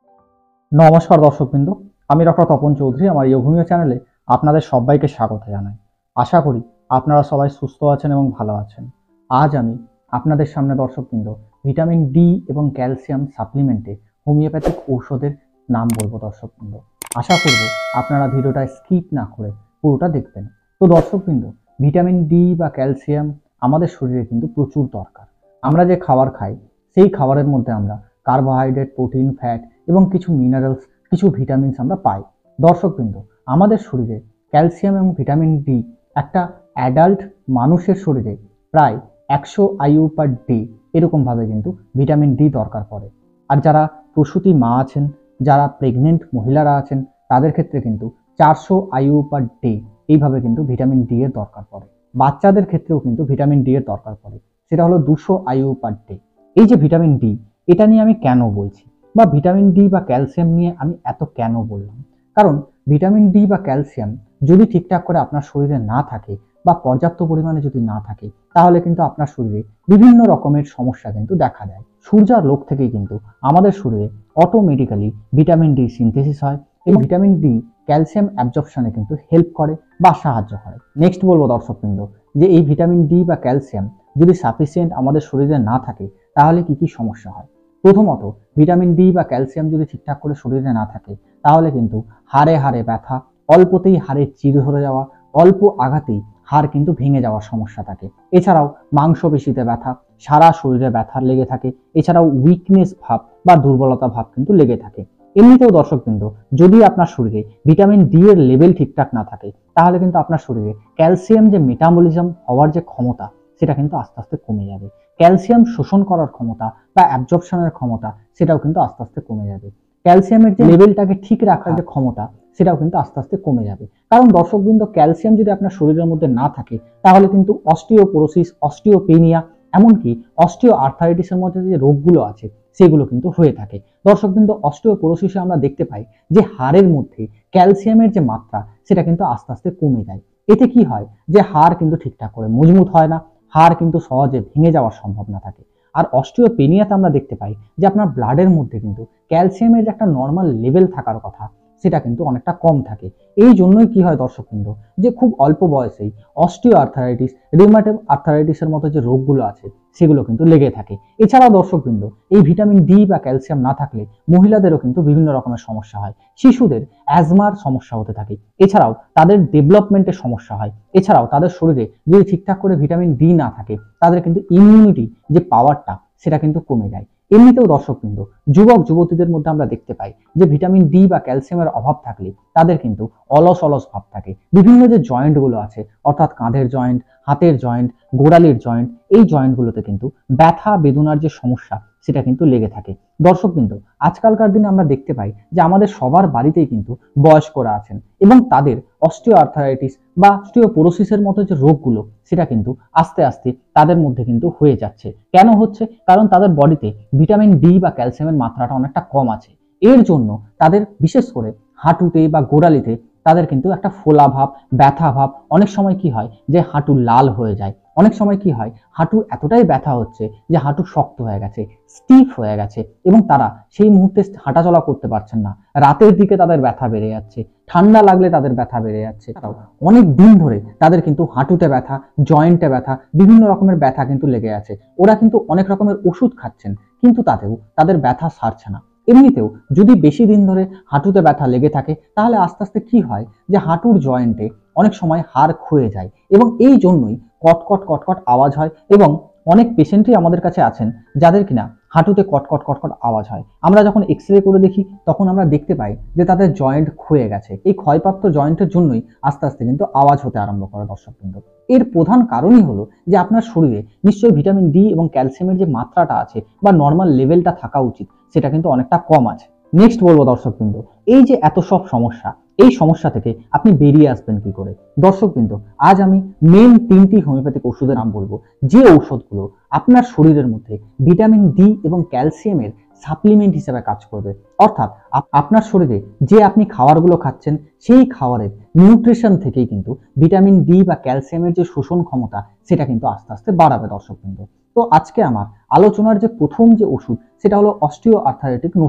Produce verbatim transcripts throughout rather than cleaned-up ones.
নমস্কার দর্শকবৃন্দ, আমি ডক্টর তপন চৌধুরী। আমার ইয়োগমিও চ্যানেলে আপনাদের সবাইকে স্বাগত জানাই। আশা করি আপনারা সবাই সুস্থ আছেন এবং ভালো আছেন। আজ আমি আপনাদের সামনে দর্শকবৃন্দ ভিটামিন ডি এবং ক্যালসিয়াম সাপ্লিমেন্টে হোমিওপ্যাথিক ঔষধের নাম বলবো দর্শকবৃন্দ। আশা করব আপনারা ভিডিওটা স্কিপ না করে পুরোটা দেখবেন। তো দর্শকবৃন্দ, ভিটামিন ডি বা ক্যালসিয়াম আমাদের শরীরে কিন্তু প্রচুর দরকার। আমরা যে খাবার খাই সেই খাবারের মধ্যে আমরা কার্বোহাইড্রেট, প্রোটিন, ফ্যাট এবং কিছু মিনারেলস, কিছু ভিটামিনস আমরা পাই। দর্শকবৃন্দ, আমাদের শরীরে ক্যালসিয়াম এবং ভিটামিন ডি একটা অ্যাডাল্ট মানুষের শরীরে প্রায় একশো আইইউ পার ডে এরকমভাবে কিন্তু ভিটামিন ডি দরকার পড়ে। আর যারা প্রসূতি মা আছেন, যারা প্রেগনেন্ট মহিলারা আছেন, তাদের ক্ষেত্রে কিন্তু চারশো আইইউ পার ডে এইভাবে কিন্তু ভিটামিন ডি এর দরকার পড়ে। বাচ্চাদের ক্ষেত্রেও কিন্তু ভিটামিন ডি এর দরকার পড়ে, সেটা হলো দুশো আইইউ পার ডে। এই যে ভিটামিন ডি, এটা নিয়ে আমি কেন বলছি, বা ভিটামিন ডি বা ক্যালসিয়াম নিয়ে আমি এত কেন বললাম? কারণ ভিটামিন ডি বা ক্যালসিয়াম যদি ঠিকঠাক করে আপনার শরীরে না থাকে বা পর্যাপ্ত পরিমাণে যদি না থাকে, তাহলে কিন্তু আপনার শরীরে বিভিন্ন রকমের সমস্যা কিন্তু দেখা দেয়। সূর্যালোক থেকেই কিন্তু আমাদের শরীরে অটোমেটিক্যালি ভিটামিন ডি সিনথেসিস হয় এবং ভিটামিন ডি ক্যালসিয়াম অ্যাবজর্পশনে কিন্তু হেল্প করে বা সাহায্য করে। নেক্সট বলবো দর্শকবৃন্দ, যে এই ভিটামিন ডি বা ক্যালসিয়াম যদি সাফিসিয়েন্ট আমাদের শরীরে না থাকে, তাহলে কি কি সমস্যা হয়? প্রথমত, ভিটামিন ডি বা ক্যালসিয়াম যদি ঠিকঠাক করে শরীরে না থাকে, তাহলে কিন্তু হাড়ে হাড়ে ব্যথা, অল্পতেই হাড়ে চির ধরে যাওয়া, অল্প আঘাতেই হাড় কিন্তু ভেঙে যাওয়ার সমস্যা থাকে। এছাড়াও মাংসপেশিতে ব্যথা, সারা শরীরে ব্যথা লেগে থাকে। এছাড়াও উইকনেস ভাব বা দুর্বলতা ভাব কিন্তু লেগে থাকে। এমনিতেও দর্শকবৃন্দ, যদি আপনার শরীরে ভিটামিন ডি এর লেভেল ঠিকঠাক না থাকে, তাহলে কিন্তু আপনার শরীরে ক্যালসিয়াম যে মেটাবলিজম হওয়ার যে ক্ষমতা, সেটা কিন্তু আস্তে আস্তে কমে যাবে। ক্যালসিয়াম শোষণ করার ক্ষমতা বা অ্যাবজর্পশনের ক্ষমতা, সেটাও কিন্তু আস্তে আস্তে কমে যাবে। ক্যালসিয়ামের যে লেভেলটাকে ঠিক রাখার যে ক্ষমতা, সেটাও কিন্তু আস্তে আস্তে কমে যাবে। কারণ দর্শকবৃন্দ, ক্যালসিয়াম যদি আপনার শরীরের মধ্যে না থাকে, তাহলে কিন্তু অস্টিওপোরোসিস, অস্টিওপেনিয়া, এমনকি অস্টিও আর্থারাইটিসের মধ্যে যে রোগগুলো আছে সেগুলো কিন্তু হয়ে থাকে। দর্শকবৃন্দ, অস্টিওপোরোসিসে আমরা দেখতে পাই যে হাড়ের মধ্যে ক্যালসিয়ামের যে মাত্রা, সেটা কিন্তু আস্তে আস্তে কমে যায়। এতে কি হয়, যে হাড় কিন্তু ঠিকঠাক করে মজবুত হয় না, হাড় কিন্তু সহজে ভেঙে যাওয়ার সম্ভাবনা থাকে। আর অস্টিওপেনিয়াতে আমরা দেখতে পাই যে আপনার ব্লাডের মধ্যে কিন্তু ক্যালসিয়ামের যে একটা নর্মাল লেভেল থাকার কথা, সেটা কিন্তু অনেকটা কম থাকে। এই জন্যই কি হয় দর্শকবৃন্দ, যে খুব অল্প বয়সেই অস্টিও আর্থারাইটিস, রিউমাটয়েড আর্থারাইটিসের মতো যে রোগগুলো আছে সেগুলো কিন্তু লেগে থাকে। এছাড়াও দর্শকবৃন্দ, এই ভিটামিন ডি বা ক্যালসিয়াম না থাকলে মহিলাদেরও কিন্তু বিভিন্ন রকমের সমস্যা হয়। শিশুদের অ্যাজমার সমস্যা হতে থাকে। এছাড়াও তাদের ডেভেলপমেন্টের সমস্যা হয়। এছাড়াও তাদের শরীরে যদি ঠিকঠাক করে ভিটামিন ডি না থাকে, তাদের কিন্তু ইমিউনিটি যে পাওয়ারটা, সেটা কিন্তু কমে যায়। এমনিতেও দর্শকবৃন্দ, যুবক যুবতীদের মধ্যে আমরা দেখতে পাই যে ভিটামিন ডি বা ক্যালসিয়ামের অভাব থাকলে তাদের কিন্তু অলস অলস ভাব থাকে। বিভিন্ন যে জয়েন্টগুলো আছে, অর্থাৎ কাঁধের জয়েন্ট, হাতের জয়েন্ট, গোড়ালির জয়েন্ট, এই জয়েন্টগুলোতে কিন্তু ব্যথা বেদনার যে সমস্যা, সেটা কিন্তু লেগে থাকে। দর্শকবৃন্দ, আজকালকার দিনে আমরা দেখতে পাই যে আমাদের সবার বাড়িতেই কিন্তু বয়স্করা আছেন এবং তাদের অস্টিও আর্থারাইটিস বা অস্টিওপোরোসিসের মতো যে রোগগুলো, সেটা কিন্তু আস্তে আস্তে তাদের মধ্যে কিন্তু হয়ে যাচ্ছে। কেন হচ্ছে? কারণ তাদের বডিতে ভিটামিন ডি বা ক্যালসিয়ামের মাত্রাটা অনেকটা কম আছে। এর জন্য তাদের বিশেষ করে হাঁটুতে বা গোড়ালিতে তাদের কিন্তু একটা ফোলা ভাব, ব্যথা ভাব, অনেক সময় কি হয় যে হাঁটু লাল হয়ে যায়, অনেক সময় কি হয় হাঁটু এতটাই ব্যথা হচ্ছে যে হাঁটু শক্ত হয়ে গেছে, স্টিফ হয়ে গেছে এবং তারা সেই মুহূর্তে হাঁটাচলা করতে পারছেন না। রাতের দিকে তাদের ব্যথা বেড়ে যাচ্ছে, ঠান্ডা লাগলে তাদের ব্যথা বেড়ে যাচ্ছে। অনেক দিন ধরে তাদের কিন্তু হাঁটুতে ব্যথা, জয়েন্টে ব্যথা, বিভিন্ন রকমের ব্যথা কিন্তু লেগে আছে। ওরা কিন্তু অনেক রকমের ওষুধ খাচ্ছেন, কিন্তু তাতেও তাদের ব্যথা সারছে না। এমনিতেও যদি বেশি দিন ধরে হাঁটুতে ব্যথা লেগে থাকে, তাহলে আস্তে আস্তে কি হয় যে হাঁটুর জয়েন্টে অনেক সময় হাড় ক্ষয়ে যায় এবং এই জন্যই কটকট কটকট আওয়াজ হয়। এবং অনেক পেশেন্টই আমাদের কাছে আছেন যাদের কিনা হাঁটুতে কটকট কটকট আওয়াজ হয়। আমরা যখন এক্স রে করে দেখি, তখন আমরা দেখতে পাই যে তাদের জয়েন্ট ক্ষয়ে গেছে। এই ক্ষয়প্রাপ্ত জয়েন্টের জন্যই আস্তে আস্তে কিন্তু আওয়াজ হতে আরম্ভ করে দর্শকবৃন্দ। এর প্রধান কারণই হলো যে আপনার শরীরে নিশ্চয়ই ভিটামিন ডি এবং ক্যালসিয়ামের যে মাত্রাটা আছে বা নর্মাল লেভেলটা থাকা উচিত, সেটা কিন্তু অনেকটা কম আছে। নেক্সট বলবো দর্শকবৃন্দ, এই যে এত সব সমস্যা, এই সমস্যা থেকে আপনি বেরিয়ে আসবেন কি করে? দর্শকবৃন্দ, আজ আমি মেন তিনটি হোমিওপ্যাথিক ওষুধের নাম বলবো, যে ঔষধগুলো আপনার শরীরের মধ্যে ভিটামিন ডি এবং ক্যালসিয়ামের সাপ্লিমেন্ট হিসেবে কাজ করবে। অর্থাৎ আপনার শরীরে যে আপনি খাবারগুলো খাচ্ছেন, সেই খাবারের নিউট্রিশন থেকেই কিন্তু ভিটামিন ডি বা ক্যালসিয়ামের যে শোষণ ক্ষমতা, সেটা কিন্তু আস্তে আস্তে বাড়াবে দর্শকবৃন্দ। তো আজকে আমার আলোচনার যে প্রথম যে ওষুধ, সেটা হলো অস্টিও আর্থারাইটিক ওষুধ।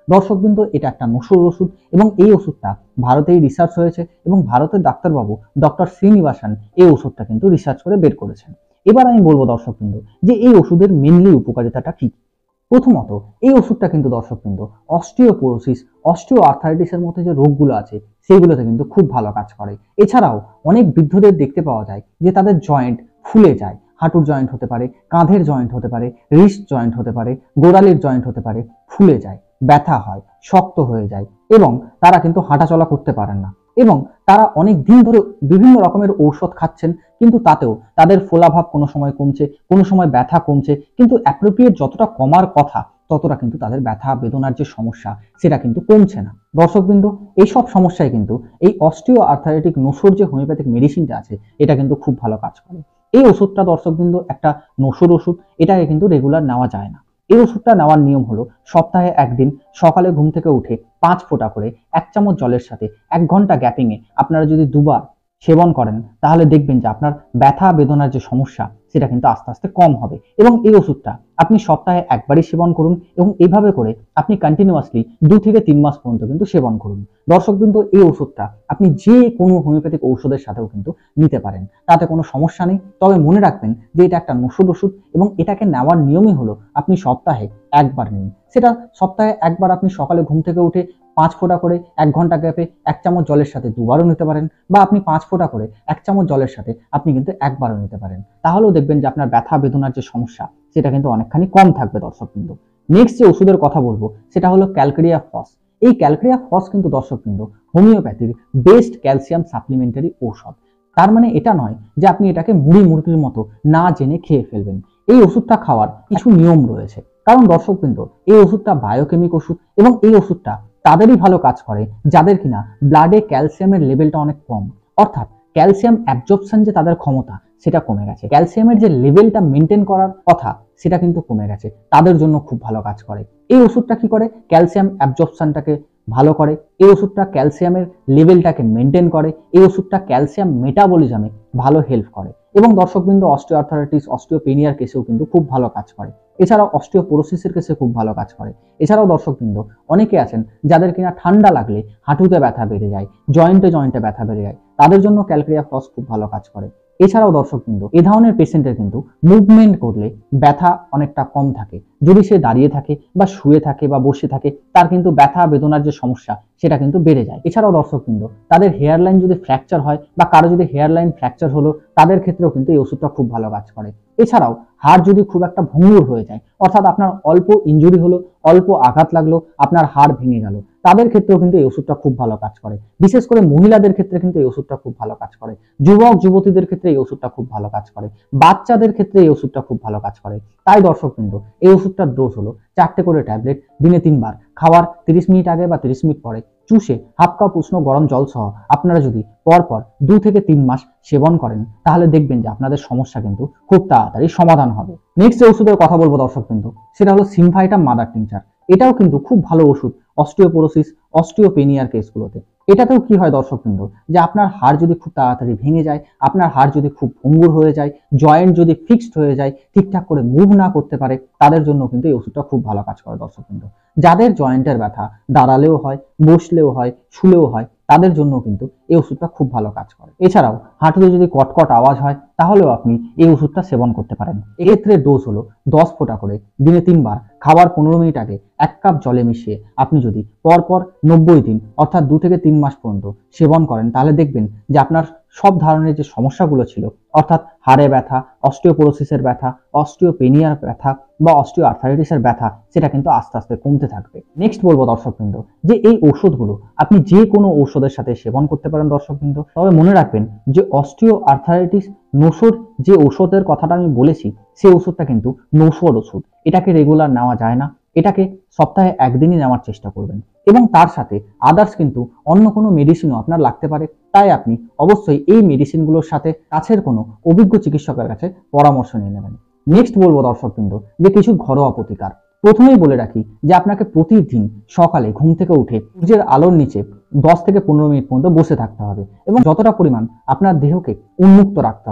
দর্শকবৃন্দ, এটা একটা নসুর ওষুধ এবং এই ওষুধটা ভারতেই রিসার্চ হয়েছে এবং ভারতের ডাক্তারবাবু ডক্টর শ্রীনিবাসন এই ওষুধটা কিন্তু রিসার্চ করে বের করেছেন। এবার আমি বলবো দর্শকবৃন্দ যে এই ওষুধের মেনলি উপকারিতাটা কি। প্রথমত, এই ওষুধটা কিন্তু দর্শকবৃন্দ অস্টিওপোরোসিস, অস্টিও আর্থারাইটিসের মধ্যে যে রোগগুলো আছে সেইগুলোতে কিন্তু খুব ভালো কাজ করে। এছাড়াও অনেক বৃদ্ধদের দেখতে পাওয়া যায় যে তাদের জয়েন্ট ফুলে যায়, হাঁটুর জয়েন্ট হতে পারে, কাঁধের জয়েন্ট হতে পারে, রিস্ট জয়েন্ট হতে পারে, গোড়ালির জয়েন্ট হতে পারে, ফুলে যায়, ব্যথা হয়, শক্ত হয়ে যায় এবং তারা কিন্তু হাঁটাচলা করতে পারেন না এবং তারা অনেক দিন ধরে বিভিন্ন রকমের ঔষধ খাচ্ছেন, কিন্তু তাতেও তাদের ফোলাভাব কোনো সময় কমছে, কোনো সময় ব্যথা কমছে, কিন্তু অ্যাপ্রোপ্রিয়েট যতটা কমার কথা ততটা কিন্তু তাদের ব্যথা বেদনার যে সমস্যা সেটা কিন্তু কমছে না। দর্শকবৃন্দ, এইসব সমস্যায় কিন্তু এই অস্টিও আর্থারাইটিক নসর যে হোমিওপ্যাথিক মেডিসিনটা আছে এটা কিন্তু খুব ভালো কাজ করে। এই ওষুধটা দর্শকবৃন্দ একটা নসর ওষুধ, এটাকে কিন্তু রেগুলার নেওয়া যায় না। এই ওষুধটা নেওয়ার নিয়ম হলো সপ্তাহে একদিন সকালে ঘুম থেকে উঠে পাঁচ ফোঁটা করে এক চামচ জলের সাথে এক ঘন্টা গ্যাপিংয়ে আপনারা যদি দুবার সেবন করেন তাহলে দেখবেন যে আপনার ব্যথা বেদনার যে সমস্যা সেটা কিন্তু আস্তে আস্তে কম হবে এবং এই ওষুধটা আপনি সপ্তাহে একবারই সেবন করুন এবং এইভাবে করে আপনি কন্টিনিউয়াসলি দু থেকে তিন মাস পর্যন্ত কিন্তু সেবন করুন। দর্শকবৃন্দ, এই ওষুধটা আপনি যে কোনো হোমিওপ্যাথিক ঔষধের সাথেও কিন্তু নিতে পারেন, তাতে কোনো সমস্যা নেই। তবে মনে রাখবেন যে এটা একটা নসর ওষুধ এবং এটাকে নেওয়ার নিয়মই হলো আপনি সপ্তাহে একবার নিন। সেটা সপ্তাহে একবার আপনি সকালে ঘুম থেকে উঠে পাঁচ ফোঁটা করে এক ঘন্টা গ্যাপে এক চামচ জলের সাথে দুবারও নিতে পারেন, বা আপনি পাঁচ ফোঁটা করে এক চামচ জলের সাথে আপনি কিন্তু একবারও নিতে পারেন। তাহলেও দেখবেন যে আপনার ব্যথা বেদনার যে সমস্যা সেটা কিন্তু অনেকখানি কম থাকবে। দর্শকবৃন্দ, নেক্সট যে ওষুধের কথা বলবো সেটা হলো ক্যালকেরিয়া ফস। এই ক্যালকেরিয়া ফস কিন্তু দর্শকবৃন্দ হোমিওপ্যাথির বেস্ট ক্যালসিয়াম সাপ্লিমেন্টারি ঔষধ। তার মানে এটা নয় যে আপনি এটাকে মুড়ি মুরগির মতো না জেনে খেয়ে ফেলবেন। এই ওষুধটা খাওয়ার কিছু নিয়ম রয়েছে, কারণ দর্শকবৃন্দ এই ওষুধটা বায়োকেমিক ওষুধ এবং এই ওষুধটা তাদেরই ভালো কাজ করে যাদের কিনা ব্লাডে ক্যালসিয়ামের লেভেলটা অনেক কম, অর্থাৎ ক্যালসিয়াম অ্যাবজর্পশন যে তাদের ক্ষমতা সেটা কমে গেছে, ক্যালসিয়ামের যে লেভেলটা মেনটেন করার কথা সেটা কিন্তু কমে গেছে, তাদের জন্য খুব ভালো কাজ করে। এই ওষুধটা কি করে? ক্যালসিয়াম অ্যাবজর্পশনটাকে ভালো করে, এই ওষুধটা ক্যালসিয়ামের লেভেলটাকে মেনটেন করে, এই ওষুধটা ক্যালসিয়াম মেটাবলিজমে ভালো হেল্প করে এবং দর্শকবৃন্দ অস্টিওআর্থারাইটিস, অস্টিওপেনিয়ার কেসেও কিন্তু খুব ভালো কাজ করে। এছাড়াও অস্টিওপোরোসিসের কেসে খুব ভালো কাজ করে। এছাড়াও দর্শকবৃন্দ অনেকে আছেন যাদের কিনা ঠান্ডা লাগলে হাঁটুতে ব্যথা বেড়ে যায়, জয়েন্টে জয়েন্টে ব্যথা বেড়ে যায়, তাদের জন্য ক্যালকেরিয়া ফস খুব ভালো কাজ করে। এছাড়াও দর্শকবৃন্দ এ ধরনের পেশেন্টের কিন্তু মুভমেন্ট করলে ব্যথা অনেকটা কম থাকে। যদি সে দাঁড়িয়ে থাকে বা শুয়ে থাকে বা বসে থাকে তার কিন্তু ব্যথা বেদনার যে সমস্যা সেটা কিন্তু বেড়ে যায়। এছাড়াও দর্শকবৃন্দ তাদের হেয়ার লাইন যদি ফ্র্যাকচার হয় বা কারো যদি হেয়ার লাইন ফ্র্যাকচার হলো তাদের ক্ষেত্রেও কিন্তু এই ওষুধটা খুব ভালো কাজ করে। এছাড়াও হাড় যদি খুব একটা ভঙ্গুর হয়ে যায়, অর্থাৎ আপনার অল্প ইনজুরি হলো, অল্প আঘাত লাগলো, আপনার হাড় ভেঙে গেল, তাদের ক্ষেত্রেও কিন্তু এই ওষুধটা খুব ভালো কাজ করে। বিশেষ করে মহিলাদের ক্ষেত্রে কিন্তু এই ওষুধটা খুব ভালো কাজ করে, যুবক যুবতীদের ক্ষেত্রে এই ওষুধটা খুব ভালো কাজ করে, বাচ্চাদের ক্ষেত্রে এই ওষুধটা খুব ভালো কাজ করে। তাই দর্শকবৃন্দ এই ওষুধটার ডোজ হলো চারটে করে ট্যাবলেট দিনে তিনবার, খাওয়ার তিরিশ মিনিট আগে বা তিরিশ মিনিট পরে চুষে হাফ কাপ উষ্ণ গরম জল সহ আপনারা যদি পরপর দু থেকে তিন মাস সেবন করেন তাহলে দেখবেন যে আপনাদের সমস্যা কিন্তু খুব তাড়াতাড়ি সমাধান হবে। নেক্সট যে ওষুধের কথা বলবো দর্শকবৃন্দ সেটা হলো সিমফাইটাম মাদার টিংচার। এটাও কিন্তু খুব ভালো ওষুধ অস্টিওপোরোসিস, অস্টিওপেনিয়ার কেসগুলোতে। এটাতেও কি হয় দর্শকবৃন্দ যে আপনার হাড় যদি খুব তাড়াতাড়ি ভেঙে যায়, আপনার হাড় যদি খুব ভঙ্গুর হয়ে যায়, জয়েন্ট যদি ফিক্সড হয়ে যায়, ঠিকঠাক করে মুভ না করতে পারে, তাদের জন্য কিন্তু এই ওষুধটা খুব ভালো কাজ করে দর্শকবৃন্দ। যাদের জয়েন্টের ব্যথা দাঁড়ালেও হয়, বসলেও হয়, শুলেও হয়, তাদের জন্য কিন্তু এই ওষুধটা খুব ভালো কাজ করে। এছাড়াও হাঁটুতে যদি কটকট আওয়াজ হয় তাহলেও আপনি এই ওষুধটা সেবন করতে পারেন। এক্ষেত্রে ডোজ হলো দশ ফোঁটা করে দিনে তিনবার, খাবার পনেরো মিনিট আগে এক কাপ জলে মিশিয়ে আপনি যদি পরপর নব্বই দিন অর্থাৎ দু থেকে তিন মাস পর্যন্ত সেবন করেন তাহলে দেখবেন যে আপনার সব ধরনের যে সমস্যাগুলো ছিল, অর্থাৎ হাড়ে ব্যথা, অস্টিওপোরোসিসের ব্যথা, অস্টিওপেনিয়ার ব্যথা বা অস্টিও আর্থারাইটিসের ব্যথা, সেটা কিন্তু আস্তে আস্তে কমতে থাকবে। নেক্সট বলবো দর্শকবৃন্দ যে এই ঔষধগুলো আপনি যে কোনো ঔষধের সাথে সেবন করতে পারেন দর্শকবৃন্দ। তবে মনে রাখবেন যে অস্টিও আর্থারাইটিস নসর যে ঔষধের কথাটা আমি বলেছি সেই ওষুধটা কিন্তু নসর ওষুধ, এটাকে রেগুলার নেওয়া যায় না, এটাকে সপ্তাহে একদিনই নেওয়ার চেষ্টা করবেন এবং তার সাথে আদার্স কিন্তু অন্য কোনো মেডিসিনও আপনার লাগতে পারে। তাই আপনি অবশ্যই এই মেডিসিনগুলোর সাথে কাছের কোনো অভিজ্ঞ চিকিৎসকের কাছে পরামর্শ নিয়ে নেবেন। নেক্সট বলবো দর্শকবৃন্দ যে কিছু ঘরোয়া প্রতিকার। প্রথমেই বলে রাখি যে আপনাকে প্রতিদিন সকালে ঘুম থেকে উঠে সূর্যের আলোর নিচে দশ থেকে পনেরো মিনিট পর্যন্ত বসে থাকতে হবে এবং যতটা পরিমাণ আপনার দেহকে উন্মুক্ত রাখতে হবে।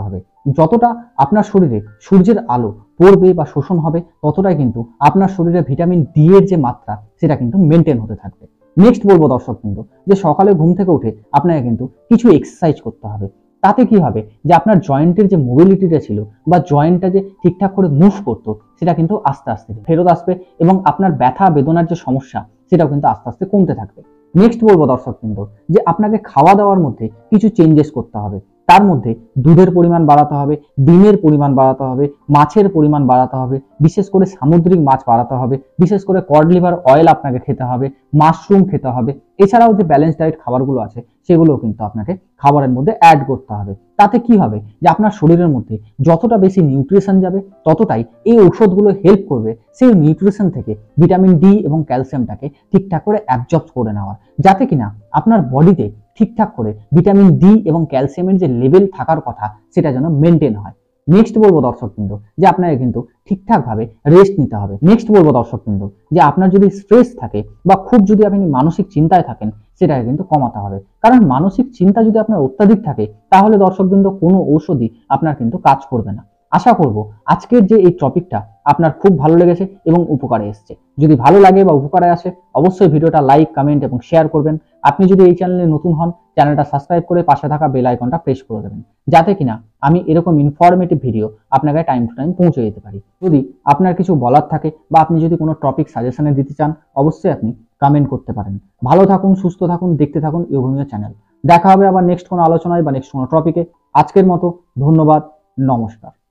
যতটা আপনার শরীরে সূর্যের আলো পড়বে বা শোষণ হবে, ততটাই কিন্তু আপনার শরীরে ভিটামিন ডি এর যে মাত্রা সেটা কিন্তু মেনটেন হতে থাকবে। নেক্সট বলবো দর্শক কিন্তু যে সকালে ঘুম থেকে উঠে আপনাকে কিন্তু কিছু এক্সারসাইজ করতে হবে। তাতে কি হবে যে আপনার জয়েন্টের যে মোবিলিটিটা ছিল বা জয়েন্টটা যে ঠিকঠাক করে মুভ করতো সেটা কিন্তু আস্তে আস্তে ফেরত আসবে এবং আপনার ব্যথা বেদনার যে সমস্যা সেটাও কিন্তু আস্তে আস্তে কমতে থাকবে। নেক্সট বলবো দর্শক কিন্তু যে আপনাকে খাওয়া দাওয়ার মধ্যে কিছু চেঞ্জেস করতে হবে। তার মধ্যে দুধের পরিমাণ বাড়াতে হবে, ডিমের পরিমাণ বাড়াতে হবে, মাছের পরিমাণ বাড়াতে হবে, বিশেষ করে সামুদ্রিক মাছ বাড়াতে হবে, বিশেষ করে কড লিভার অয়েল আপনাকে খেতে হবে, মাশরুম খেতে হবে। এছাড়াও যে ব্যালেন্স ডায়েট খাবারগুলো আছে সেগুলোও কিন্তু আপনাকে খাবারের মধ্যে অ্যাড করতে হবে। তাতে কি হবে যে আপনার শরীরের মধ্যে যতটা বেশি নিউট্রিশন যাবে ততটাই এই ঔষধগুলো হেল্প করবে সেই নিউট্রিশন থেকে ভিটামিন ডি এবং ক্যালসিয়ামটাকে ঠিকঠাক করে অ্যাবজর্ব করে নেওয়ার, যাতে কিনা আপনার বডিতে ঠিকঠাক করে ভিটামিন ডি এবং ক্যালসিয়ামের যে লেভেল থাকার কথা সেটা যেন মেনটেন হয়। নেক্সট বলবো দর্শক কিন্তু যে আপনাকে কিন্তু ঠিকঠাক ভাবে রেস্ট নিতে হবে। নেক্সট বলবো দর্শক কিন্তু যে আপনার যদি স্ট্রেস থাকে বা খুব যদি আপনি মানসিক চিন্তায় থাকেন সেটাকে কিন্তু কমাতে হবে, কারণ মানসিক চিন্তা যদি আপনার অত্যাধিক থাকে তাহলে দর্শক কিন্তু কোনো ঔষধই আপনার কিন্তু কাজ করবে না। আশা করব আজকের যে এই টপিকটা আপনার খুব ভালো লেগেছে এবং উপকারে এসছে। যদি ভালো লাগে বা উপকারে আসে অবশ্যই ভিডিওটা লাইক, কমেন্ট এবং শেয়ার করবেন। আপনি যদি এই চ্যানেলে নতুন হন চ্যানেলটা সাবস্ক্রাইব করে পাশে থাকা বেল আইকনটা প্রেস করে দেবেন, যাতে কিনা আমি এরকম ইনফরমেটিভ ভিডিও আপনাকে টাইম টু টাইম পৌঁছে দিতে পারি। যদি আপনার কিছু বলার থাকে বা আপনি যদি কোনো টপিক সাজেশনে দিতে চান অবশ্যই আপনি কমেন্ট করতে পারেন। ভালো থাকুন, সুস্থ থাকুন, দেখতে থাকুন ইয়োগমিয়া চ্যানেল। দেখা হবে আবার নেক্সট কোনো আলোচনায় বা নেক্সট কোনো টপিকে। আজকের মতো ধন্যবাদ, নমস্কার।